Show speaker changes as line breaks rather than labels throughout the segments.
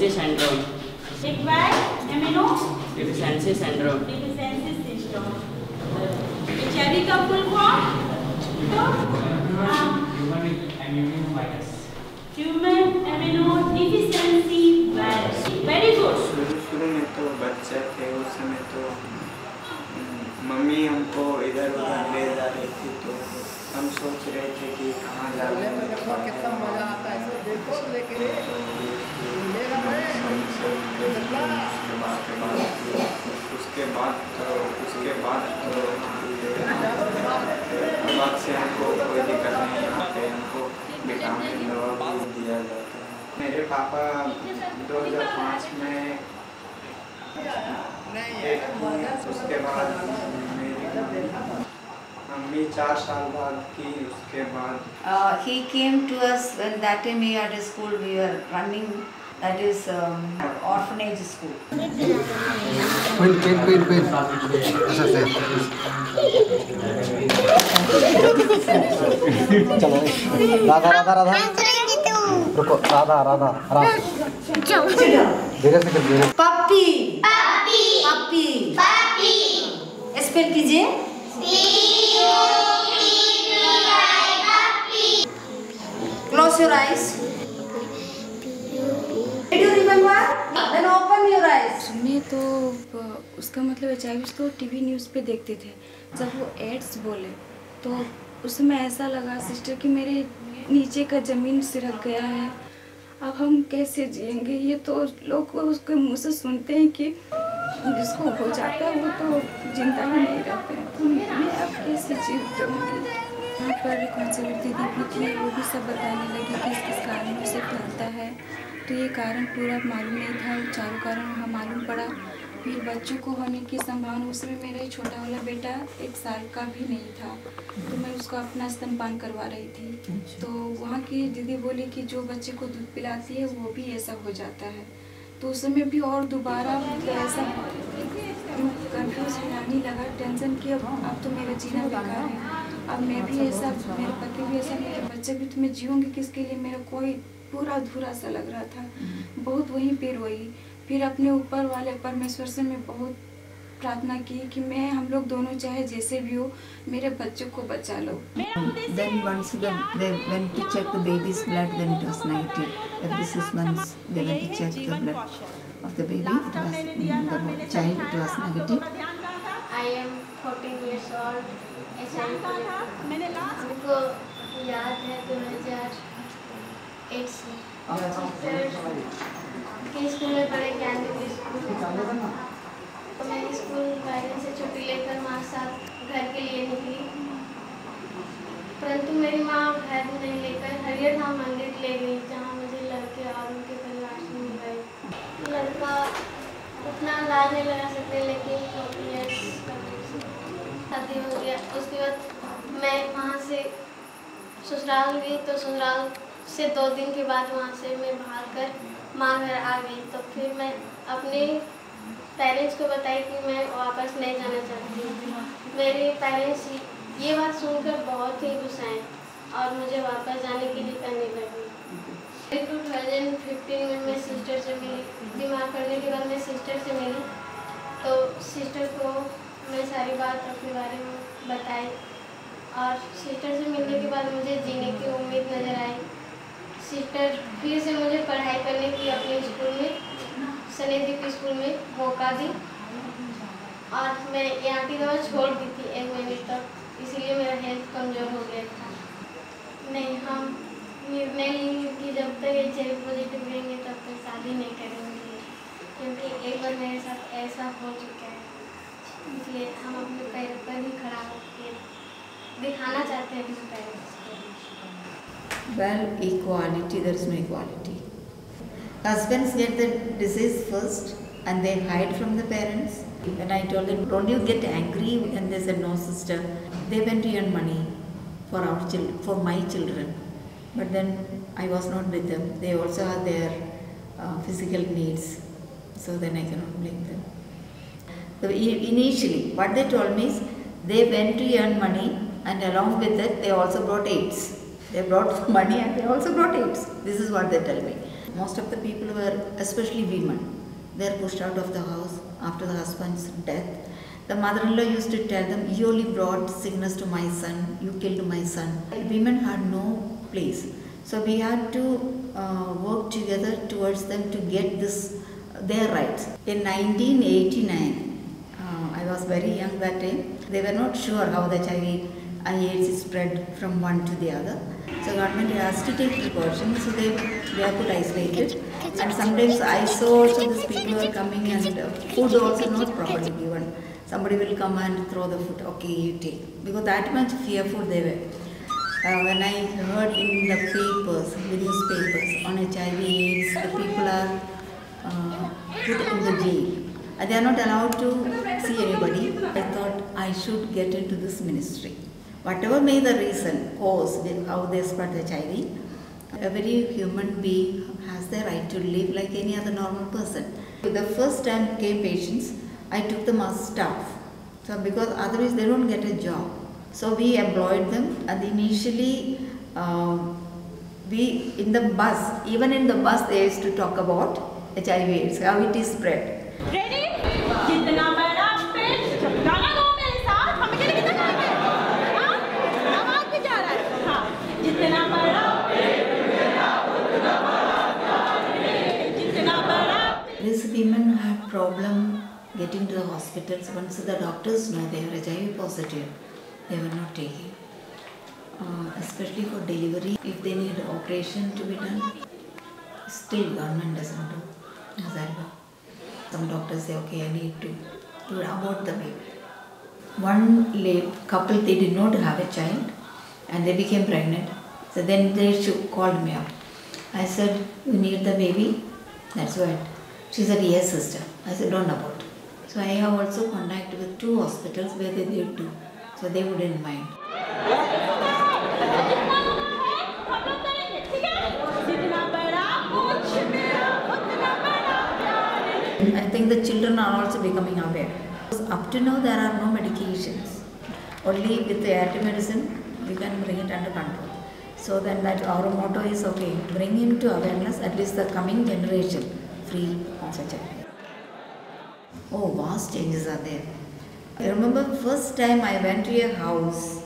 deficiency syndrome.
Acquired amino
Deficiency syndrome.
deficiency syndrome. HIV का full form?
Human immunovirus.
Human immunodeficiency virus. Very good.
शुरू में तो बच्चे थे, उस समय तो मम्मी हमको इधर उधर ले जा रही थी, तो हम सोच रहे थे कि कहाँ जा रहे हैं। उसके बाद से हमको कोई दिक्कत नहीं, यहाँ पे हमको विटामिन दवा भी दिया जाता है। मेरे पापा 2005 में उसके बाद मेरी मम्मी 4 साल बाद की, उसके बाद
He came to us when that time we had a school we were running, that is orphanage school.
Queen. चलो राधा रुको, राधा धीरे से कर।
Puppy. स्पेल कीजिए। Close your eyes. Did you remember? Then open your eyes.
सुनिए, तो उसका मतलब HIV तो टीवी न्यूज़ पे देखते थे। जब वो एड्स बोले तो उस समय ऐसा लगा सिस्टर कि मेरे नीचे का ज़मीन सिरक गया है, अब हम कैसे जिएंगे। ये तो लोग उसके मुँह से सुनते हैं कि जिसको हो जाता है वो तो जिंदा ही नहीं रहते हैं, तो मैं अब कैसे जी रहूँगी। यहाँ पर कौन सी दीदी भी थी, वो भी सब बताने लगी कि किस कारणों से फैलता है। तो ये कारण पूरा मालूम नहीं था, चारों कारण वहाँ मालूम पड़ा। फिर बच्चों को होने की संभावना, उसमें मेरा ही छोटा वाला बेटा 1 साल का भी नहीं था, तो मैं उसको अपना स्तनपान करवा रही थी। तो वहाँ की दीदी बोली कि जो बच्चे को दूध पिलाती है वो भी ऐसा हो जाता है। तो उस समय भी और दोबारा ऐसा कंफ्यूज आने लगा, टेंशन कि अब तो मेरा जीना बेकार है, अब मैं भी ऐसा, मेरे पति भी ऐसा, मेरे बच्चे भी, तो मैं जीऊँगी किसके लिए। मेरा कोई पूरा अधूरा सा लग रहा था। बहुत वहीं पे रोई। फिर अपने ऊपर वाले परमेश्वर से मैं बहुत प्रार्थना की कि मैं, हम लोग दोनों चाहे जैसे भी हो, मेरे बच्चों को बचा लो।
Then once they went to check the baby's blood, then it was negative. Every 6 months they went to check the blood of the baby. It was the child. It was negative.
I am 14 years old. मुझको याद है 2008 से के school में पढ़े, Dnyandevi school. तो मैं school parents से छुट्टी लेकर माँ साथ घर के लिए निकली, परंतु मेरी माँ घर नहीं लेकर हरियर धाम मंदिर ले गई, जहाँ मुझे लड़के और उनके परिवार से मिल गए। लड़का उतना अंदाज नहीं लगा सकते, लेकिन 40 इयर्स शादी हो गया। उसके बाद मैं वहाँ से ससुराल गई, तो ससुराल से 2 दिन के बाद वहाँ से मैं भागकर माँ घर आ गई। तो फिर मैं अपने पेरेंट्स को बताई कि मैं वापस नहीं जाना चाहती हूँ। मेरे पेरेंट्स ये बात सुनकर बहुत ही गुस्साए और मुझे वापस जाने के लिए करने लगे। 2015 में मैं सिस्टर से मिली। बीमार करने के बाद मैं सिस्टर से मिली, तो सिस्टर को मैं सारी बात अपने बारे में बताई, और सिस्टर से मिलने के बाद मुझे जीने की उम्मीद नज़र आई। सिस्टर फिर से मुझे पढ़ाई करने की अपने स्कूल में, सनेदीप स्कूल में मौका दी, और मैं यहाँ की दवा छोड़ दी थी 1 महीने तक, इसीलिए मेरा हेल्थ कमज़ोर हो गया था। नहीं, हम निर्णय लेंगे कि जब तक HIV पॉजिटिव रहेंगे तब तक शादी नहीं करेंगे, क्योंकि एक बार मेरे साथ ऐसा हो चुका है। इसलिए हम अपने पैर पर ही खड़ा होकर दिखाना चाहते हैं अपने पेरेंट्स को।
Well, equality, there is no equality. Husbands get the disease first and they hide from the parents. When I told them, don't you get angry? And they said, no sister. They went to earn money for our children, for my children. But then I was not with them. They also had their physical needs. So then I cannot blame them. So initially, what they told me is, they went to earn money, and along with it, they also brought AIDS. They brought money and they also brought AIDS. This is what they tell me. most of the people were, especially women, they are pushed out of the house after the husband's death. The mother-in-law used to tell them, you only brought sickness to my son, you killed my son. Women had no place. So we had to work together towards them to get their rights. In 1989, I was very young that time, they were not sure how the HIV/AIDS spread from one to the other. So government has to take precautions, so they are put isolated. And sometimes I saw also these people were coming and food also not properly given. Somebody will come and throw the food, okay, you take. Because that much fearful they were. When I heard in the papers, the newspapers on HIV/AIDS, the people are put in the jail. They are not allowed to see anybody. I thought I should get into this ministry. Whatever may the reason, cause, how they spread the HIV, every human being has the right to live like any other normal person. The first time came patients, I took them as staff. So because otherwise they don't get a job. So we employed them, and initially we in the bus, even in the bus they used to talk about HIV/AIDS, how it is spread.
Ready? जितना बड़ा पेट गाना गाओ मेरे साथ हम कितना गाएंगे हाँ आवाज भी जा रहा है हाँ जितना बड़ा जितना बड़ा
These women had problem getting to the hospitals. Once the doctors know they are HIV positive, they were not taking. Especially for delivery, if they need operation to be done, still government doesn't do. Some doctors say, okay, I need to abort the baby. One couple, they did not have a child and they became pregnant. So then they called me up. I said, you need the baby? That's what. She said, yes, sister. I said, don't abort. So I have also contact with 2 hospitals where they did do. So they wouldn't mind. I think the children are also becoming aware. Up to now, there are no medications. Only with the anti medicine, we can bring it under control. So then that our motto is, okay, bring into awareness at least the coming generation free of HIV. Oh, vast changes are there. I remember first time I went to a house.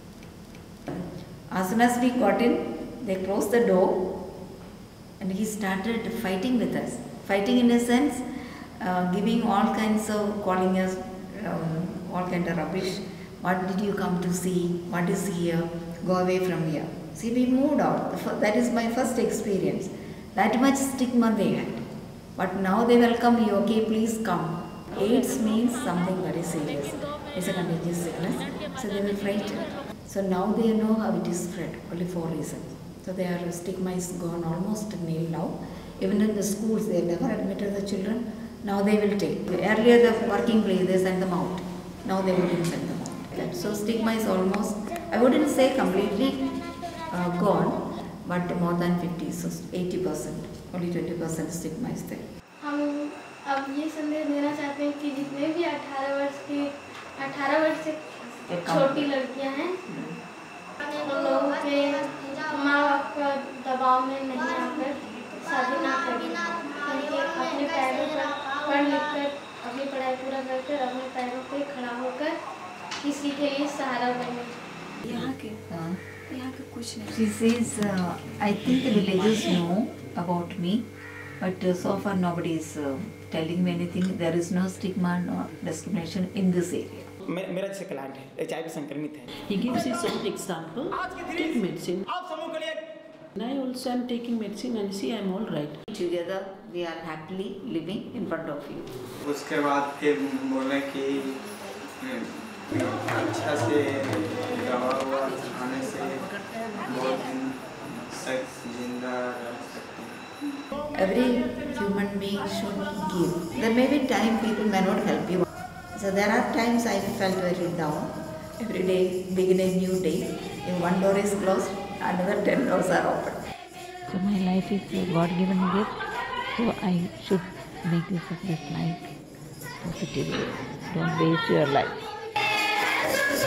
As soon as we got in, they closed the door and he started fighting with us. Fighting in a sense, giving all kinds of, calling us all kind of rubbish. What did you come to see? What is here? Go away from here. See, we moved out. That is my first experience. That much stigma they had. But now they welcome you, okay, please come. AIDS means something very serious. It's a contagious sickness. So they were frightened. So now they know how it is spread, only for reasons. So their stigma is gone almost nil now. Even in the schools, they never admitted the children. Now they will take. Earlier the working place, they send them out. Now they wouldn't send them out. So stigma is almost, I wouldn't say completely gone, but more than 50, so 80%. Only 20% stigma is there.
हम अब ये संदेश देना चाहते हैं कि जितने भी 18 वर्ष से छोटी लड़कियां हैं उन लोगों के माँ बाप का दबाव में नहीं आकर शादी ना करें, क्योंकि अपने पैरों पर पढ़ लिख कर अपनी पढ़ाई पूरा करके अपने पैरों पे खड़ा होकर किसी के लिए सहारा बने।
यहाँ के कुछ नहीं।
She says, I think the villagers know about me, but so far nobody is telling me anything. There is no stigma, no discrimination in this area.
मेरा जैसे क्लाइंट है HIV संक्रमित है.
He gives his own example. Take medicine.
आप समूह के लिए
And I also am taking medicine and see I am all right.
Together we are happily living in front of you.
उसके बाद फिर बोले कि अच्छा से दवा हुआ खाने से बहुत दिन तक जिंदा रह सकते हैं.
Every human being should give. There may be time people may not help you. So there are times I felt very down. Every day, begin a new day. If one door is closed, another 10 doors are open.
So my life is a God-given gift. So I should make use of this life positively. Don't waste your life.